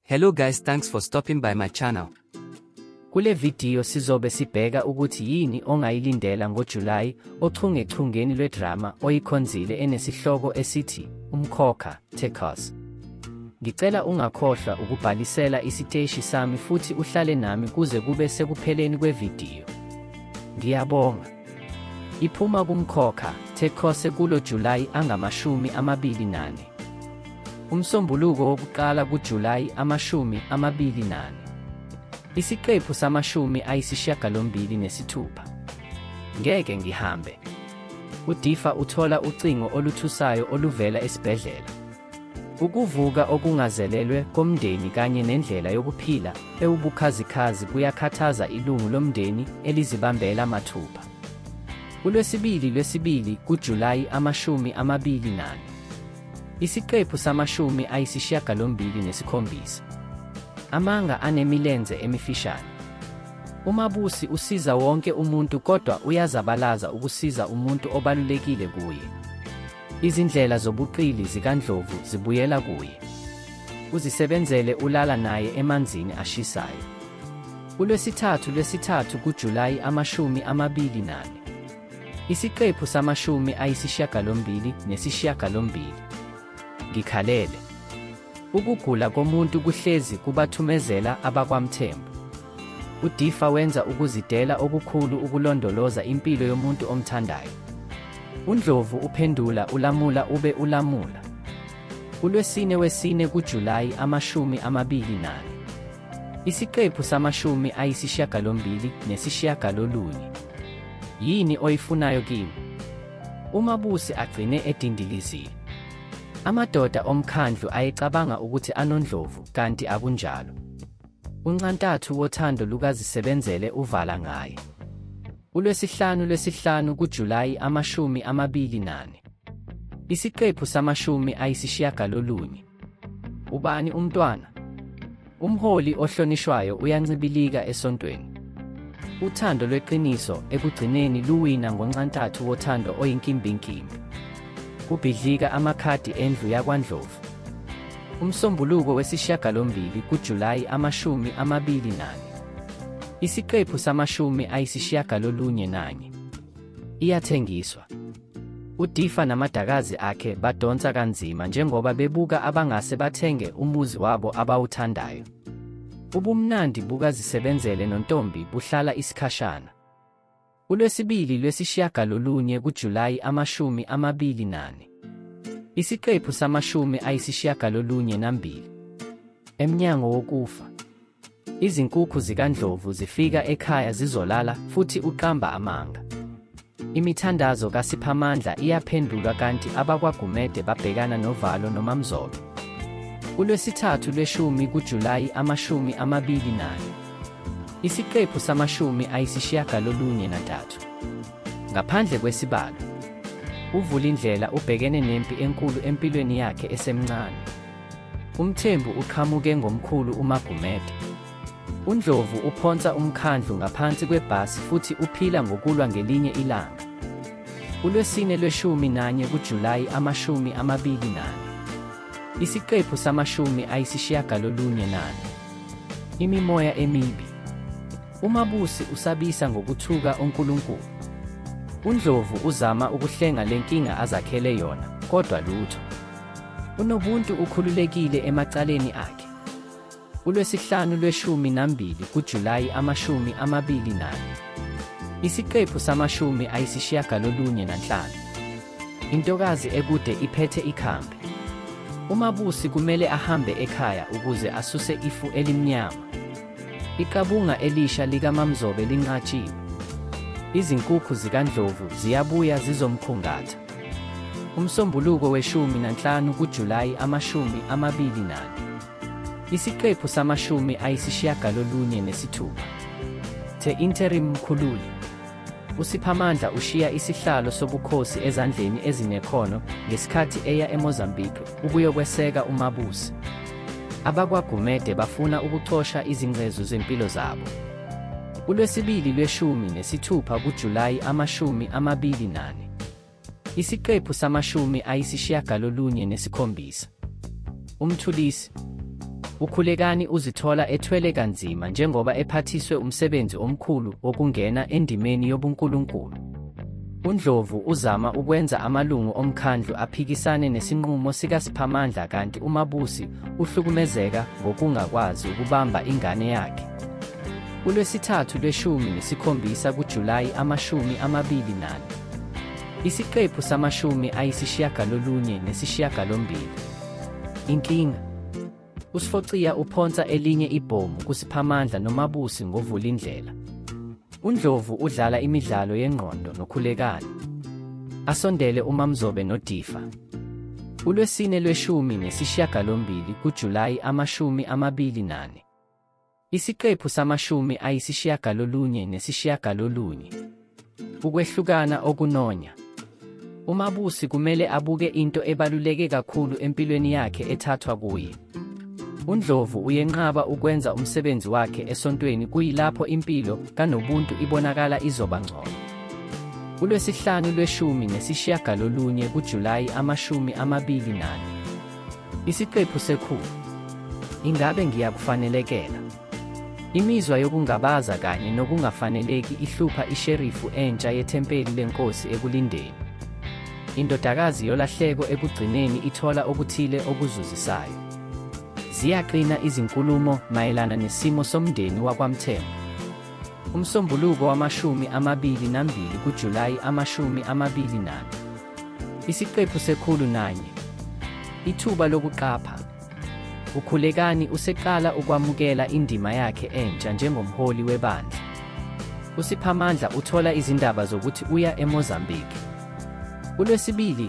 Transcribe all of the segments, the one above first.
Hello guys, thanks for stopping by my channel. Kule video sizobe sibheka ukuthi yini ongayilindela ngoJuly ochungechungeni lwedrama oyikhonzile enesihloko esithi Umkhokha, Teasers. Ngicela ungakhohlwa ukubhalisela isiteshi sami futhi uhlale nami kuze kube sekupheleni kwevideo. Ngiyabonga. Iphuma kuMkhokha, Teasers kulo July angama-24. Umsombuluko wokuqala kuJuly ama-24. Isiqephu sama-26. Ngeke ngihambe. UDifa uthola ucingo oluthusayo oluvela esibhedlela. Ukuvuka okungazelelwe komndeni kanye nendlela yokuphila ewubukhazikhazi kuyakhathaza ilungu lomndeni elizibambela amathupha. Lwesibili kuJuly ama-24. Isiqephu sama-27. Amanga anemilenze emifishane. uMabusi usiza wonke umuntu kodwa uyazabalaza ukusiza umuntu obalulekile kuye. Izindlela zobuqili zikaNdlovu zibuyela kuye. Uzisebenzele ulala naye emanzini ashisayo. Lwesithathu kuJuly ama-28. Isiqephu sama-28. Ngikhalele. Ukugula komuntu kuhlezi kubathumezela abakwaMthembu. UDifa wenza ukuzidela okukhulu ukulondoloza impilo yomuntu omthandayo. uNdlovu uphendula ulamula ube ulamula. Lwesine kuJuly ama-28. Isiqephu sama-29. Yini oyifunayo kimi? uMabusi agcine edindilizile. Amadoda omkhandlu ayecabanga ukuthi anoNdlovu kanti akunjalo. uNcantathu wothando lukazisebenzele uvala ngaye. Lwesihlanu kuJuly ama-28. Isiqephu sama-9. Ubani umntwana? Umholi ohlonishwayo uyancibilika esontweni. Uthando lweqiniso ekugcineni luwina ngoNcantathu wothando oyinkimbinkimbi. Kubhidlika amakhadi endlu yakwaNdlovu. Umsombuluko wesi-8 kuJuly ama-24. Isiqephu sama-91. Iyathengiswa. UDifa namadakazi akhe badonsa kanzima njengoba bebuka abangase bathenge umuzi wabo abawuthandayo. Ubumnandi bukazisebenzele nontombi buhlala isikhashana. Lwesishiyagalolunye kuJuly ama-24. Isiqephu sama-92. Emnyango wokufa. Izinkukhu zikaNdlovu zifika ekhaya zizolala futhi uqamba amanga. Imithandazo kaSiphamandla iyaphendulwa kanti abakwaGumede babhekana novalo noMamzobe. Lwesithathu kuJuly ama-24. Isiqephu sama-93. Ngaphandle kwesibalo. uVulindlela ubhekene nempi enkulu empilweni yakhe esemncane. uMthembu uqhamuke ngomkhulu uMagumede. uNdlovu uphonsa umkhandlu ngaphansi kwebhasi futhi uphila ngokulwa ngelinye ilanga. Lwesine kuJuly ama-24. Isiqephu sama-98. Imimoya emibi. uMabusi usabisa ngokuthuka uNkulunkulu. uNdlovu uzama ukuhlenga lenkinga azakhele yona, kodwa lutho. uNobuntu ukhululekile emacaleni akhe. Lwesihlanu kuJuly ama-24. Isiqephu sama-95. Intokazi ekude iphethe ikhambi. uMabusi kumele ahambe ekhaya ukuze asuse ifu elimnyama. Iqabunga elisha likaMamzobe linqatshiwe. Izinkukhu zikaNdlovu ziyabuya zizomkhungatha. Umsombuluko we-15 kuJuly ama-24. Isiqephu sama-96. The interim mkhululi. uSiphamandla ushiya isihlalo sobukhosi ezandleni ezinekhono ngesikhathi eya eMozambique ukuyokweseka uMabusi. abakwaGumede bafuna ukuxosha izingcezu zempilo zabo. Lwesibili kuJuly ama-24. Isiqephu sama-97. Umthulisi. uKhulekani uzithola ethwele kanzima njengoba ephathiswe umsebenzi omkhulu wokungena endimeni yobunkulunkulu. UNdlovu uzama ukwenza amalungu omkhandlu aphikisane nesinqumo sikaSiphamandla kanti uMabusi uhlukumezeka ngokungakwazi ukubamba ingane yakhe. ULwesithathu lwe-17 kuJulayi 2024. Isiqephu sama-98. Inkinga. uSifociya uphonsa elinye ibhomu kuSiphamandla noMabusi ngovulindlela. UNdlovu udlala imidlalo yengqondo noKhulekani. Asondele uMamzobe noDifa. uLwesine lwe-18 kuJulayi 2024. Isiqephu sama-99. Ukwehlukana okunonya. uMabusi kumele abuke into ebaluleke kakhulu empilweni yakhe ethathwa kuye. UNdlovu uyenqaba ukwenza umsebenzi wakhe esontweni kuyilapho impilo kanobuntu ibonakala izoba ngcono. uLwesihlanu lwe-19 kuJulayi 2024. Isiqephu sekhulu. Ingabe ngiyakufanelekela? Imizwa yokungabaza kanye nokungafaneleki ihlupha isherifu entsha yethempeli lenkosi ekulindeni. Indodakazi yolahleko ekugcineni ithola okuthile okuzuzisayo. Ziyaqina izinkulumo mayelana nesimo somndeni wakwaMthembu. Umsombuluko wama-22 kuJulayi 2024. Isiqephu sekhulu nanye. Ithuba lokuqapha. uKhulekani useqala ukwamukela indima yakhe entsha njengomholi webandla. uSiphamandla uthola izindaba zokuthi uya eMozambique. uLwesibili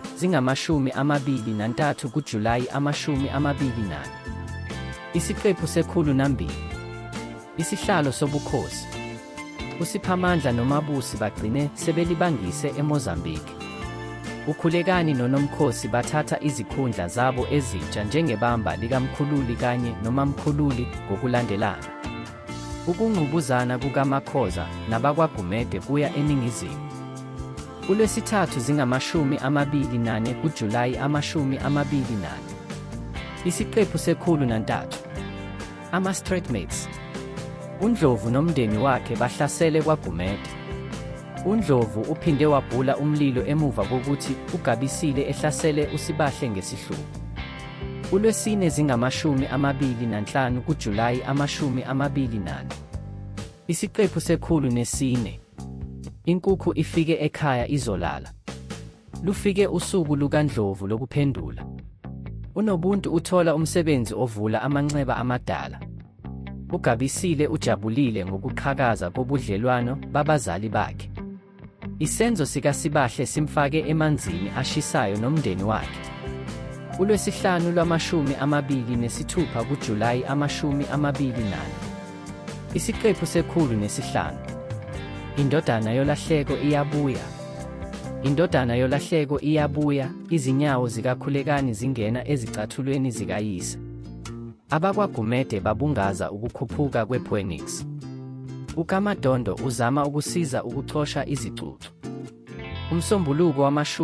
23 kuJulayi 2024. Isiqephu sekhulu nambili. Isihlalo sobukhosi. uSiphamandla noMabusi bagcine sebelibangise eMozambique. uKhulekani noNomkhosi bathatha izikhundla zabo ezintsha njengebamba likamkhululi kanye nomamkhululi ngokulandelana. Ukungqubuzana kukaMakhoza nabakwaGumede kuya eningizimu. uLwesithathu 24 kuJulayi 2024. Isiqephu sekhulu nantathu. Ama-Straightmates. uNdlovu nomndeni wakhe bahlasele kwaGumede. uNdlovu uphinde wabhula umlilo emuva kokuthi uGabisile ehlasele uSibahle ngesihluku. uLwesine 25 kuJulayi 2024. Isiqephu sekhulu nesine. Inkukhu ifike ekhaya izolala. Lufike usuku lukaNdlovu lokuphendula. uNobuntu uthola umsebenzi ovula amanxeba amadala. uGabisile ujabulile ngokuqhakaza kobudlelwano babazali bakhe. Isenzo sikaSibahle simfake emanzini ashisayo nomndeni wakhe. uLwesihlanu lwama-26 kuJulayi 2024. Isiqephu sekhulu nesihlanu. Indodana yolahleko iyabuya. Indodana yolahleko iyabuya, izinyawo zikaKhulekani zingena ezicathulweni zikayise. AbakwaGumede babungaza ukukhuphuka kwePhoenix. uKamadondo uzama ukusiza ukuxosha izicucu. Umsombuluko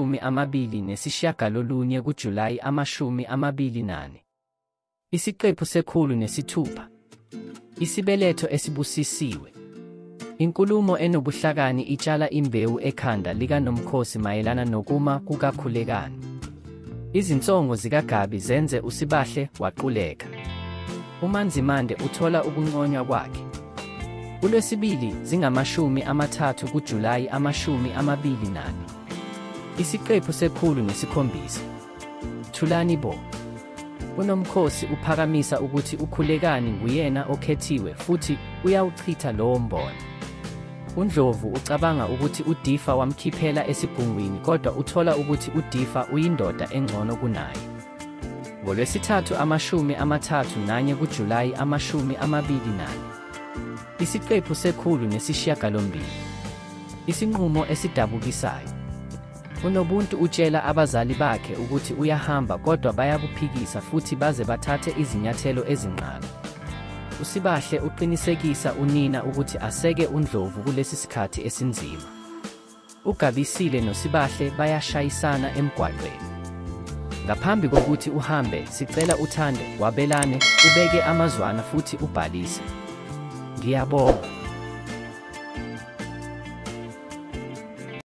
wama-29 kuJulayi 2024. Isiqephu sekhulu nesithupha. Isibeletho esibusisiwe. Inkulumo enobuhlakani itshala imbewu ekhanda likaNomkhosi mayelana nokuma kukaKhulekani. Izinsongo zikaGabi zenze uSibahle waquleka. uManzimande uthola ukunconywa kwakhe. uLwesibili 30 kuJulayi 2024. Isiqephu sekhulu nesikhombisa. Thulani bo. uNomkhosi uphakamisa ukuthi uKhulekani nguyena okhethiwe futhi uyawuchitha lowo mbono. uNdlovu ucabanga ukuthi uDifa wamkhiphela esigungwini kodwa uthola ukuthi uDifa uyindoda engcono kunaye. ngoLwesithathu 31 kuJulayi 2024. Isiqephu sekhulu nesishiyagalombili. Isinqumo esidabukisayo. uNobuntu utshela abazali bakhe ukuthi uyahamba kodwa bayakuphikisa futhi baze bathathe izinyathelo ezinqala. uSibahle uqinisekisa unina ukuthi aseke uNdlovu kulesi sikhathi esinzima. uGabisile noSibahle bayashayisana emgwaqweni. Ngaphambi kokuthi uhambe, sicela uthande, wabelane, ubeke amazwana futhi ubhalise. Ngiyabonga.